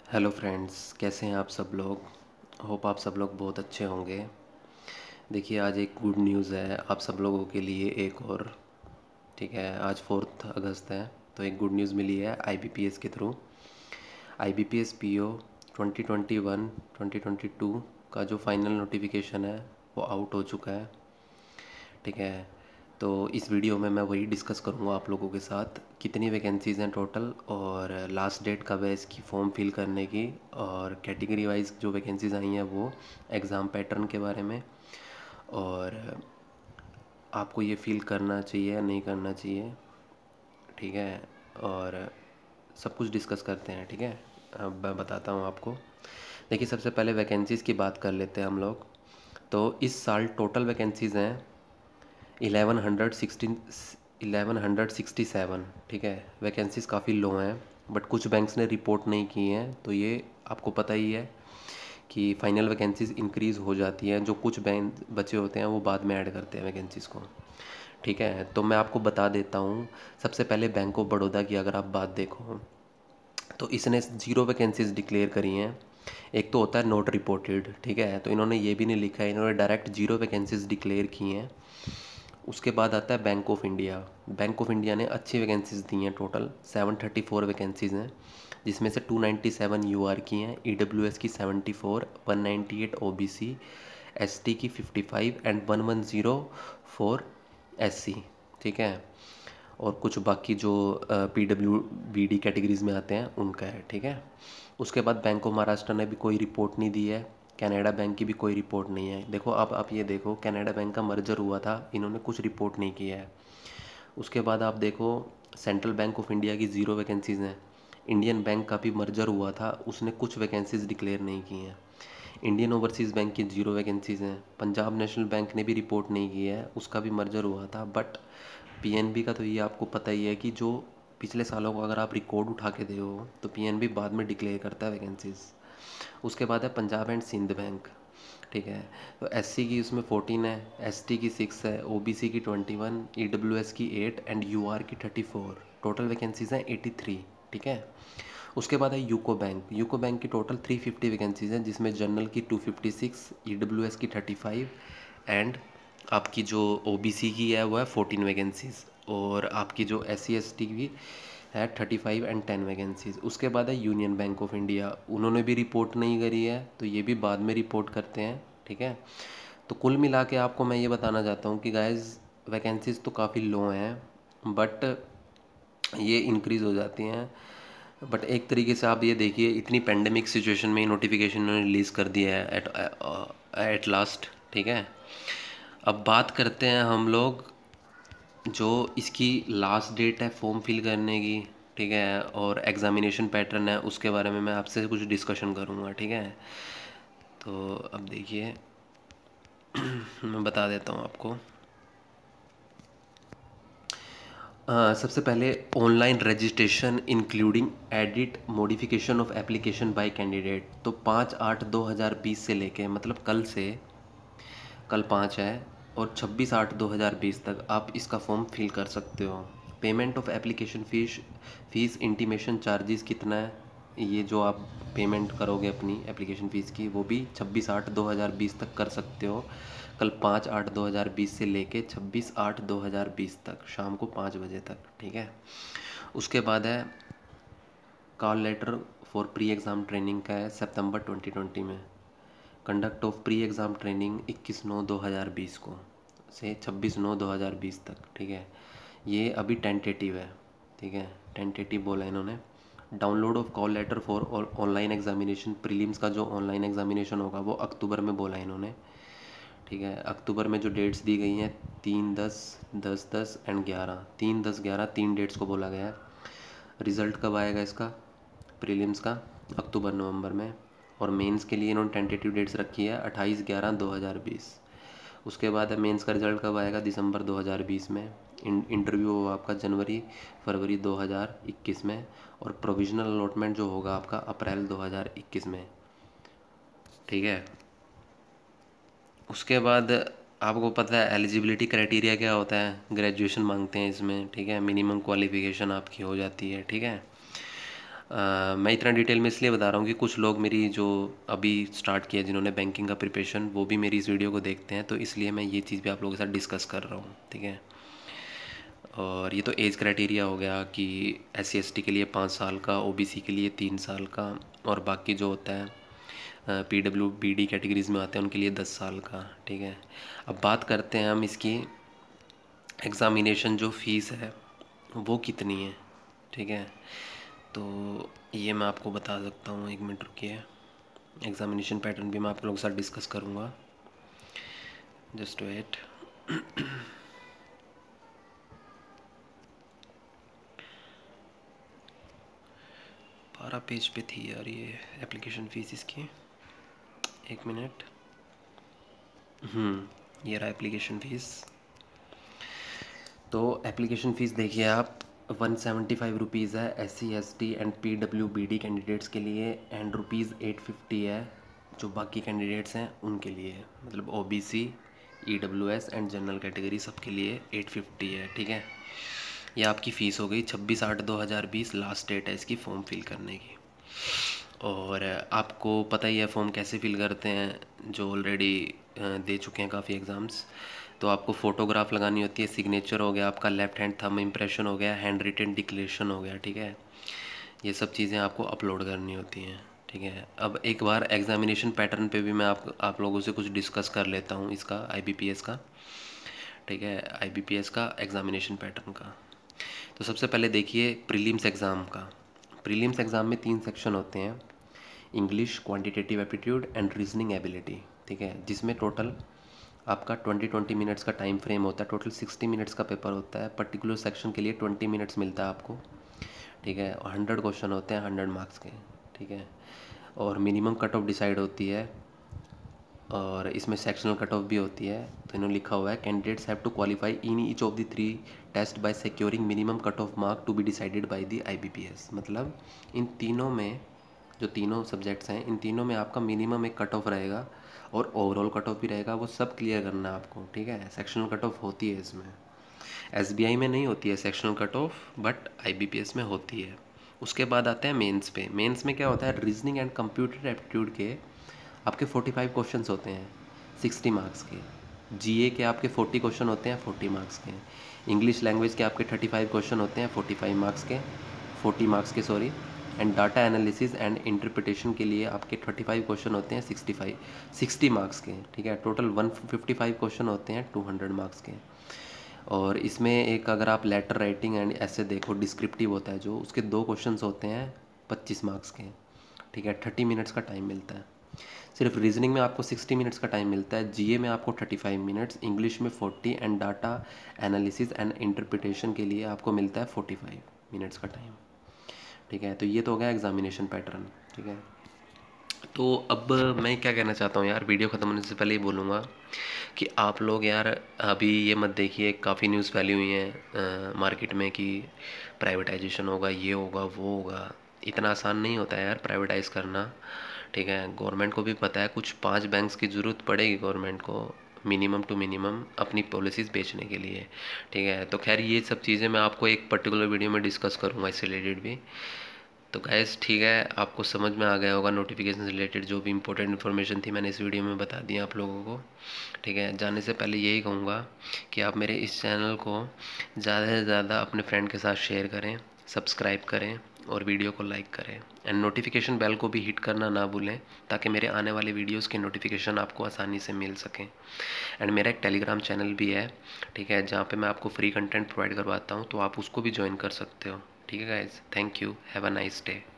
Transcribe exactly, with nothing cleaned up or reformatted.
Hello friends, कैसे हैं आप सब लोग। होप आप सब लोग बहुत अच्छे होंगे। देखिए, आज एक गुड न्यूज़ है आप सब लोगों के लिए एक और। ठीक है, आज फोर्थ अगस्त है, तो एक गुड न्यूज़ मिली है आईबीपीएस के through. IBPS PO twenty twenty one twenty twenty two का जो फाइनल नोटिफिकेशन है वो आउट हो चुका है। ठीक है, तो इस वीडियो में मैं वही डिस्कस करूँगा आप लोगों के साथ, कितनी वैकेंसीज़ हैं टोटल और लास्ट डेट कब है इसकी फॉर्म फिल करने की, और कैटेगरी वाइज जो वैकेंसीज़ आई हैं वो, एग्ज़ाम पैटर्न के बारे में, और आपको ये फील करना चाहिए या नहीं करना चाहिए। ठीक है, और सब कुछ डिस्कस करते हैं। ठीक है, अब मैं बताता हूँ आपको। देखिए, सबसे पहले वैकेंसीज़ की बात कर लेते हैं हम लोग। तो इस साल टोटल वैकेंसीज़ हैं eleven hundred sixteen eleven hundred sixty seven. ठीक है, वैकेंसीज़ काफ़ी लो हैं, बट कुछ बैंक्स ने रिपोर्ट नहीं की हैं, तो ये आपको पता ही है कि फाइनल वैकेंसीज़ इंक्रीज़ हो जाती हैं। जो कुछ बैंक बचे होते हैं वो बाद में ऐड करते हैं वैकेंसीज़ को। ठीक है, तो मैं आपको बता देता हूँ। सबसे पहले बैंक ऑफ बड़ौदा की अगर आप बात देखो तो इसने ज़ीरो वैकेंसीज डिक्लेयर करी हैं। एक तो होता है नोट रिपोर्टेड। ठीक है, तो इन्होंने ये भी नहीं लिखा है, इन्होंने डायरेक्ट जीरो वैकेंसीज डिक्लेयर की हैं। उसके बाद आता है Bank of India. Bank of India ने अच्छी वैकेंसीज दी हैं, total seven thirty four vacancies हैं, जिसमें से टू नाइन्टी सेवन यूआर की हैं, ईडब्ल्यूएस की seventy four, one ninety eight OBC, ST की fifty five and one one zero four SC. ठीक है, और कुछ बाकी जो P W B D categories में आते हैं उनका है। ठीक है, उसके बाद बैंक ऑफ महाराष्ट्र ने भी कोई रिपोर्ट नहीं दी है, कनाडा बैंक की भी कोई रिपोर्ट नहीं है। देखो, आप आप ये देखो, कनाडा बैंक का मर्जर हुआ था, इन्होंने कुछ रिपोर्ट नहीं किया है। उसके बाद आप देखो, सेंट्रल बैंक ऑफ इंडिया की ज़ीरो वैकेंसीज़ हैं। इंडियन बैंक का भी मर्जर हुआ था, उसने कुछ वैकेंसीज डिक्लेयर नहीं की हैं। इंडियन ओवरसीज़ बैंक की ज़ीरो वैकेंसीज़ हैं। पंजाब नेशनल बैंक ने भी रिपोर्ट नहीं की है, उसका भी मर्जर हुआ था। बट पीएनबी का तो ये आपको पता ही है कि जो पिछले सालों को अगर आप रिकॉर्ड उठा के दे हो तो पीएनबी बाद में डिक्लेयर करता है वैकेंसीज। उसके बाद है पंजाब एंड सिंध बैंक। ठीक है, तो एससी की उसमें फोर्टीन है, एसटी की सिक्स है, ओबीसी की ट्वेंटी वन, ईडब्ल्यूएस की एट एंड यूआर की थर्टी फोर। टोटल वैकेंसीज हैं एटी थ्री। ठीक है, उसके बाद है यूको बैंक। यूको बैंक की टोटल थ्री फिफ्टी वैकेंसीज हैं, जिसमें जनरल की टू फिफ्टी सिक्स, ईडब्ल्यूएस की थर्टी फाइव एंड आपकी जो ओबीसी की है वो है फोर्टीन वैकेंसीज, और आपकी जो एस सी एस टी की है thirty five and ten vacancies. उसके बाद है यूनियन बैंक ऑफ इंडिया, उन्होंने भी रिपोर्ट नहीं करी है, तो ये भी बाद में रिपोर्ट करते हैं। ठीक है, तो कुल मिला के आपको मैं ये बताना चाहता हूँ कि गाइज वैकेंसीज तो काफ़ी लो हैं, बट ये इंक्रीज़ हो जाती हैं। बट एक तरीके से आप ये देखिए, इतनी पेंडेमिक सिचुएशन में नोटिफिकेशन उन्होंने रिलीज़ कर दिया है एट एट लास्ट। ठीक है, अब बात करते हैं हम लोग जो इसकी लास्ट डेट है फॉर्म फिल करने की। ठीक है, और एग्ज़ामिनेशन पैटर्न है, उसके बारे में मैं आपसे कुछ डिस्कशन करूँगा। ठीक है, तो अब देखिए मैं बता देता हूँ आपको। अ, सबसे पहले online registration including edit modification of application by candidate. तो पाँच आठ दो हज़ार बीस से लेके, मतलब कल से, कल पाँच है, और छब्बीस आठ दो हज़ार बीस तक आप इसका फॉर्म फिल कर सकते हो। Payment of application fees fees intimation charges कितना है, ये जो आप पेमेंट करोगे अपनी एप्लीकेशन फ़ीस की, वो भी छब्बीस आठ दो हज़ार बीस तक कर सकते हो। कल पाँच आठ दो हज़ार बीस से लेके छब्बीस आठ दो हज़ार बीस तक, शाम को पाँच बजे तक। ठीक है, उसके बाद है call letter for pre exam training का है सितंबर ट्वेंटी ट्वेंटी में। Conduct of pre exam training इक्कीस नौ दो हज़ार बीस को से छब्बीस नौ दो हज़ार बीस तक। ठीक है, ये अभी टेंटेटिव है। ठीक है, टेंटेटिव बोला इन्होंने। Download of call letter for online examination, prelims का जो ऑनलाइन एग्जामिनेशन होगा वो अक्टूबर में बोला इन्होंने। ठीक है, अक्टूबर में जो डेट्स दी गई हैं, तीन दस दस दस एंड ग्यारह, तीन दस ग्यारह, तीन डेट्स को बोला गया है। रिज़ल्ट कब आएगा इसका प्रीलिम्स का? अक्टूबर नवंबर में। और मेंस के लिए इन्होंने टेंटेटिव डेट्स रखी है अट्ठाईस ग्यारह दो हज़ार बीस। उसके बाद है मेंस का रिज़ल्ट कब आएगा? दिसंबर दो हज़ार बीस में। इन इंटरव्यू होगा आपका जनवरी फरवरी दो हज़ार इक्कीस में, और प्रोविज़नल अलॉटमेंट जो होगा आपका अप्रैल दो हज़ार इक्कीस में। ठीक है, उसके बाद आपको पता है एलिजिबिलिटी क्राइटेरिया क्या होता है? ग्रेजुएशन मांगते हैं इसमें। ठीक है, मिनिमम क्वालिफ़िकेशन आपकी हो जाती है। ठीक है, आ, मैं इतना डिटेल में इसलिए बता रहा हूँ कि कुछ लोग मेरी जो अभी स्टार्ट किया जिन्होंने बैंकिंग का प्रिपरेशन, वो भी मेरी इस वीडियो को देखते हैं, तो इसलिए मैं ये चीज़ भी आप लोगों के साथ डिस्कस कर रहा हूँ, ठीक है। और ये तो एज क्राइटेरिया हो गया कि एस सी एस टी के लिए पाँच साल का, ओ बी सी के लिए तीन साल का, और बाकी जो होता है P W B D categories में आते हैं उनके लिए दस साल का, ठीक है। अब बात करते हैं हम इसकी एग्ज़ामिनेशन जो फ़ीस है वो कितनी है, ठीक है। तो ये मैं आपको बता सकता हूँ, एक मिनट रुकिए। एग्ज़ामिनेशन पैटर्न भी मैं आप लोगों के साथ डिस्कस करूँगा, जस्ट वेट। बारह पेज पे थी यार ये एप्लीकेशन फ़ीस इसकी, एक मिनट। हम्म ये रहा एप्लीकेशन फ़ीस। तो एप्लीकेशन फ़ीस देखिए आप, वन सेवेंटी फाइव रुपीज़ है S C S T and P W B D candidates के लिए, एंड रुपीज़ एट फिफ्टी है जो बाकी कैंडिडेट्स हैं उनके लिए, मतलब O B C, E W S and general category सबके लिए एट फिफ्टी है, ठीक है। ये आपकी फ़ीस हो गई। छब्बीस आठ दो हज़ार बीस लास्ट डेट है इसकी फॉर्म फिल करने की। और आपको पता ही है फॉर्म कैसे फिल करते हैं, जो ऑलरेडी दे चुके हैं काफ़ी एग्ज़ाम्स। तो आपको फ़ोटोग्राफ लगानी होती है, सिग्नेचर हो गया आपका, लेफ़्ट हैंड थंब इम्प्रेशन हो गया, हैंड रिटन डिक्लेरेशन हो गया, ठीक है। ये सब चीज़ें आपको अपलोड करनी होती हैं, ठीक है। अब एक बार एग्ज़ामिनेशन पैटर्न पे भी मैं आप आप लोगों से कुछ डिस्कस कर लेता हूँ इसका, आई बी पी एस का, ठीक है, आई बी पी एस का एग्ज़ामिनेशन पैटर्न का। तो सबसे पहले देखिए प्रीलिम्स एग्ज़ाम का। प्रीलिम्स एग्ज़ाम में तीन सेक्शन होते हैं, English, quantitative aptitude and reasoning ability, ठीक है, जिसमें टोटल आपका ट्वेंटी ट्वेंटी मिनट्स का टाइम फ्रेम होता है। टोटल सिक्सटी मिनट्स का पेपर होता है, पर्टिकुलर सेक्शन के लिए ट्वेंटी मिनट्स मिलता है आपको, ठीक है। और हंड्रेड क्वेश्चन होते हैं हंड्रेड मार्क्स के, ठीक है। और मिनिमम कट ऑफ डिसाइड होती है, और इसमें सेक्शनल कट ऑफ भी होती है। तो इन्होंने लिखा हुआ है candidates have to qualify in each of the three test by securing minimum cut off mark to be decided by the I B P S. मतलब इन तीनों में, जो तीनों सब्जेक्ट्स हैं, इन तीनों में आपका मिनिमम एक कट ऑफ रहेगा और ओवरऑल कट ऑफ भी रहेगा, वो सब क्लियर करना है आपको, ठीक है। सेक्शनल कट ऑफ होती है इसमें, एस बी आई में नहीं होती है sectional cut off, but I B P S में होती है। उसके बाद आते हैं मेंस पे। मेंस में क्या होता है, रीजनिंग एंड कंप्यूटर एप्टीट्यूड के आपके फोर्टी फाइव क्वेश्चंस होते हैं सिक्सटी मार्क्स के, जीए के आपके फोर्टी क्वेश्चन होते हैं फोर्टी मार्क्स के, इंग्लिश लैंग्वेज के आपके थर्टी फाइव क्वेश्चन होते हैं फोर्टी फाइव मार्क्स के, फोर्टी मार्क्स के sorry, and data analysis and interpretation के लिए आपके थर्टी फाइव क्वेश्चन होते हैं सिक्सटी फाइव सिक्सटी मार्क्स के, ठीक है। Total one fifty five question होते हैं टू हंड्रेड मार्क्स के। और इसमें एक अगर आप लेटर राइटिंग एंड ऐसे देखो, डिस्क्रिप्टिव होता है जो, उसके दो क्वेश्चंस होते हैं पच्चीस मार्क्स के, ठीक है। थर्टी मिनट्स का टाइम मिलता है। सिर्फ रीजनिंग में आपको सिक्सटी मिनट्स का टाइम मिलता है, जीए में आपको थर्टी फाइव मिनट्स, इंग्लिश में forty, and data analysis and interpretation के लिए आपको मिलता है फोर्टी फाइव मिनट्स का टाइम, ठीक है। तो ये तो हो गया एग्जामिनेशन पैटर्न, ठीक है। तो अब मैं क्या कहना चाहता हूँ यार, वीडियो ख़त्म होने से पहले ही बोलूँगा कि आप लोग यार अभी ये मत देखिए, काफ़ी न्यूज़ फैली हुई हैं मार्केट में कि प्राइवेटाइजेशन होगा, ये होगा, वो होगा। इतना आसान नहीं होता है यार प्राइवेटाइज़ करना, ठीक है। गवर्नमेंट को भी पता है कुछ पांच बैंक्स की ज़रूरत पड़ेगी गवर्नमेंट को मिनिमम टू मिनिमम अपनी पॉलिसीज़ बेचने के लिए, ठीक है। तो खैर ये सब चीज़ें मैं आपको एक पर्टिकुलर वीडियो में डिस्कस करूँगा इससे रिलेटेड भी। तो गैस ठीक है, आपको समझ में आ गया होगा नोटिफिकेशन से रिलेटेड जो भी इंपॉर्टेंट इन्फॉर्मेशन थी मैंने इस वीडियो में बता दी आप लोगों को, ठीक है। जाने से पहले यही कहूँगा कि आप मेरे इस चैनल को ज़्यादा से ज़्यादा अपने फ्रेंड के साथ शेयर करें, सब्सक्राइब करें और वीडियो को लाइक करें, एंड नोटिफिकेशन बेल को भी हिट करना ना भूलें, ताकि मेरे आने वाले वीडियोस के नोटिफिकेशन आपको आसानी से मिल सकें। एंड मेरा एक टेलीग्राम चैनल भी है, ठीक है, जहाँ पे मैं आपको फ्री कंटेंट प्रोवाइड करवाता हूँ, तो आप उसको भी ज्वाइन कर सकते हो, ठीक है guys. Thank you, have a nice day.